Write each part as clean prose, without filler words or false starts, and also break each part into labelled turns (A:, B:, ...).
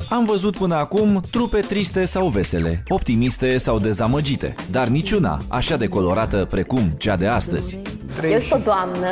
A: Am văzut până acum trupe triste sau vesele, optimiste sau dezamăgite, dar niciuna așa de colorată precum cea de astăzi.
B: Eu sunt o doamnă.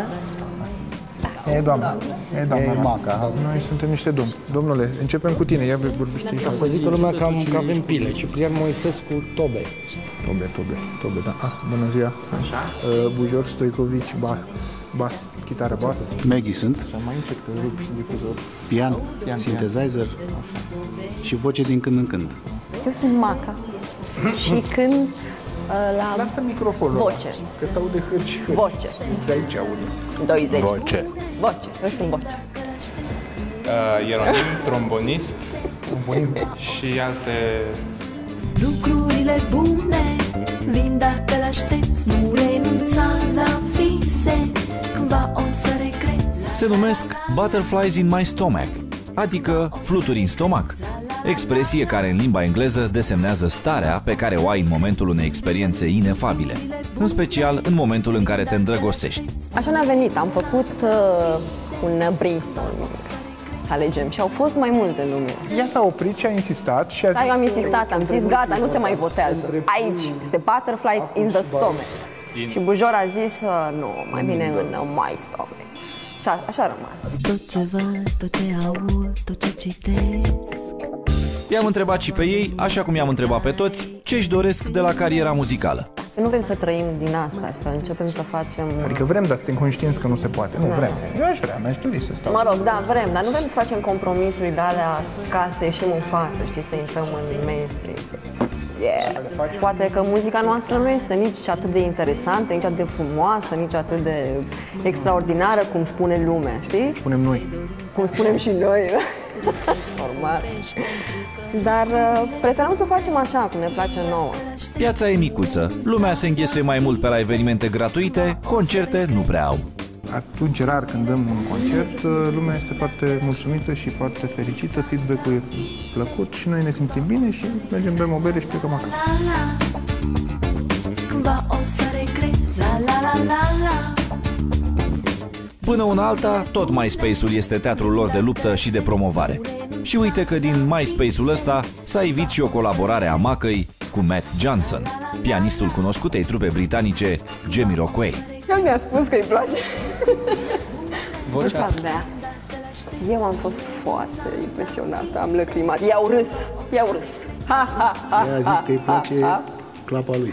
C: E doamna. E doamna Maca. Noi suntem niște domni. Domnule, începem cu tine. Ia vorbește.
D: Ca să zică lumea că avem pile. Ciprian Moisescu, Tobe.
C: Tobe, da. Bună ziua. Așa. Bujor Stoicovici, bas, chitară bas.
E: Maggie sunt.
C: Și mai încet că rup și difuzor.
E: Pian, synthesizer și voce din când în când.
B: Eu sunt Maca și cânt la
C: Lasă microfonul.
B: voce.
C: Că s-aude hârci.
B: Voce.
C: De aici aude.
B: 20.
E: Voce.
B: Voce. Eu sunt voce.
F: Ieronim, trombonist și alte...
G: Lucrurile bune vin dacă le aștepți, nu renunța la vise, cândva o să regreți.
A: Se numesc Butterflies in my stomach, adică fluturi în stomac, expresie care în limba engleză desemnează starea pe care o ai în momentul unei experiențe inefabile, în special în momentul în care te îndrăgostești.
B: Așa ne-a venit. Am făcut un brainstorming, să alegem, și au fost mai multe nume.
C: Ea s-a oprit și a insistat și a
B: Da, eu am insistat, am zis gata, nu se mai votează. Aici este Butterflies in the stomach. Și Bujor a zis nu, mai bine în my stomach. Și așa a rămas.
G: Tot ce văd, tot ce aud, tot ce citesc.
A: I-am întrebat și pe ei, așa cum i-am întrebat pe toți, ce își doresc de la cariera muzicală.
B: Nu vrem să trăim din asta, să începem să facem...
C: Adică vrem, dar suntem conștienți că nu se poate. Nu vrem. Eu aș vrea, mi-aș dori să stau.
B: Mă rog, da, vrem, dar nu vrem să facem compromisurile alea ca să ieșim în față, știi, să intrăm în mainstream. Poate că muzica noastră nu este nici atât de interesantă, nici atât de frumoasă, nici atât de extraordinară, cum spune lumea, știi?
C: Spunem noi.
B: Cum spunem și noi, normal. Dar preferăm să facem așa, cum ne place nouă.
A: Piața e micuță, lumea se înghesuie mai mult pe la evenimente gratuite, concerte nu prea au.
C: Atunci, rar, când dăm un concert, lumea este foarte mulțumită și foarte fericită, feedback-ul e plăcut și noi ne simțim bine și mergem pe mobile și plecăm acasă.
G: Cândva o să regreți, la la la la la.
A: Până una alta, tot MySpace-ul este teatrul lor de luptă și de promovare. Și uite că din MySpace-ul ăsta s-a ivit și o colaborare a Macăi cu Matt Johnson, pianistul cunoscutei trupe britanice Jamiroquai.
B: El mi-a spus că îi place vocea mea. Eu am fost foarte impresionată, am lăcrimat. I-au râs. Ha, ha, ha,
E: Ea a zis că îi place clapa lui.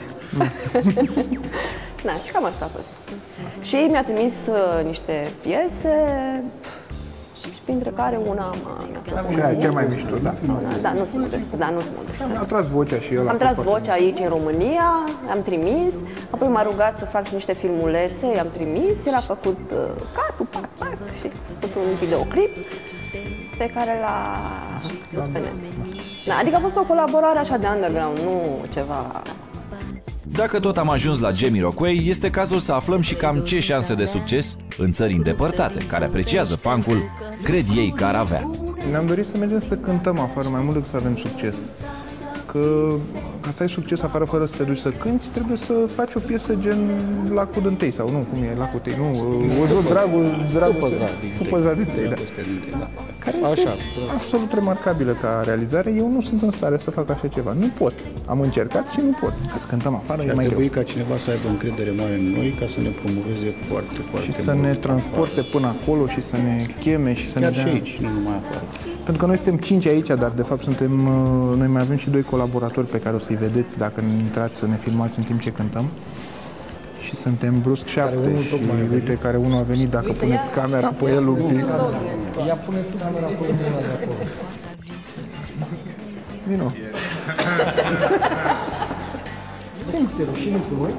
B: Da, și cam asta a fost. Și mi-a trimis niște piese, și printre care una mi-a plăcut.
C: Și cea mai mișto, da?
B: Da, nu sunt modestă,
C: A tras vocea și el.
B: Am tras vocea aici în România, am trimis, apoi m-a rugat să fac și niște filmulețe, i-am trimis, el a făcut cut-ul, pac, și a făcut un videoclip pe care l-a pus pe net. Da, adică a fost o colaborare așa de underground, nu ceva...
A: Dacă tot am ajuns la Jamiroquai, este cazul să aflăm și cam ce șanse de succes în țări îndepărtate, care apreciază funk-ul, cred ei că ar avea.
C: Ne-am dorit să mergem să cântăm afară mai mult decât să avem succes. Că ca să ai succes afară fără să te duci să cânti, trebuie să faci o piesă gen Lacul Dântei sau nu, cum e, Lacul Tei, nu, Dragul Păza Dântei, da. Care este absolut remarcabilă ca realizare. Eu nu sunt în stare să fac așa ceva. Nu pot. Am încercat și nu pot. Ca să cântăm afară e mai greu.
E: Ar trebui ca cineva să aibă încredere mare în noi ca să ne promoveze foarte, foarte
C: mult. Și să ne transporte până acolo și să ne cheme și să ne dea...
E: Chiar și aici, nu numai afară.
C: Pentru că noi suntem 5 aici, dar de fapt suntem, noi mai avem și 2 colaboratori pe care o să-i vedeți dacă ne intrați să ne filmați în timp ce cântăm. Și suntem brusc 7 și uite care unul a venit, dacă puneți camera pe el un pic.
D: Ia puneți camera pe el de acolo.
C: Vino.
D: Și nu cu voi?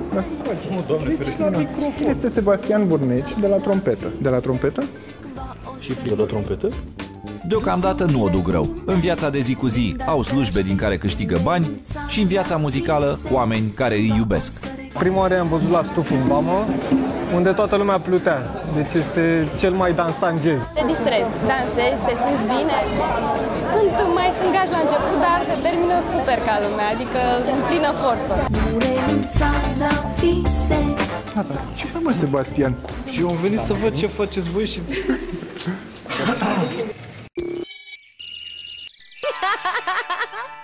C: Da. Este Sebastian Burneci de la trompetă. De la trompetă?
H: Și de la trompetă?
A: Deocamdată nu o duc rău. În viața de zi cu zi au slujbe din care câștigă bani și în viața muzicală oameni care îi iubesc.
I: Prima oară am văzut la Stuful în Bamă, unde toată lumea plutea. Deci este cel mai dansant jazz.
J: Te distrezi, dansezi, te simți bine. Sunt mai stângași la început, dar se termină super ca lumea, adică în plină forță.
G: Nu renunța la vise.
C: Ce faci, mă, Sebastian?
H: Și eu am venit să văd ce faceți voi și...
K: ha ha ha!